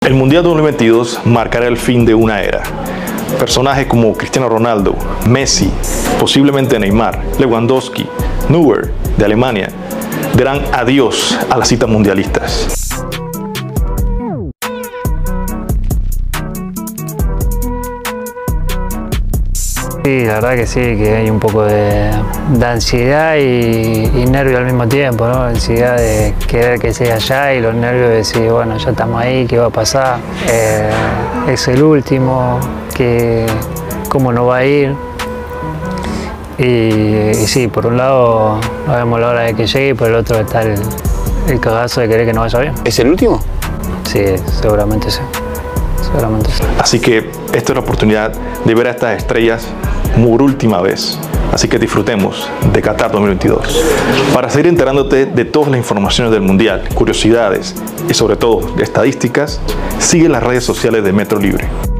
El Mundial 2022 marcará el fin de una era. Personajes como Cristiano Ronaldo, Messi, posiblemente Neymar, Lewandowski, Neuer de Alemania, dirán adiós a las citas mundialistas. Sí, la verdad que sí, que hay un poco de ansiedad y nervio al mismo tiempo, ¿no? Ansiedad de querer que sea allá y los nervios de decir, bueno, ya estamos ahí, ¿qué va a pasar? Es el último, ¿cómo no va a ir? Y sí, por un lado no vemos la hora de que llegue y por el otro está el cagazo de querer que no vaya bien. ¿Es el último? Sí, seguramente sí. Seguramente sí. Así que esta es la oportunidad de ver a estas estrellas por última vez. Así que disfrutemos de Qatar 2022. Para seguir enterándote de todas las informaciones del Mundial, curiosidades y sobre todo estadísticas, sigue las redes sociales de Metro Libre.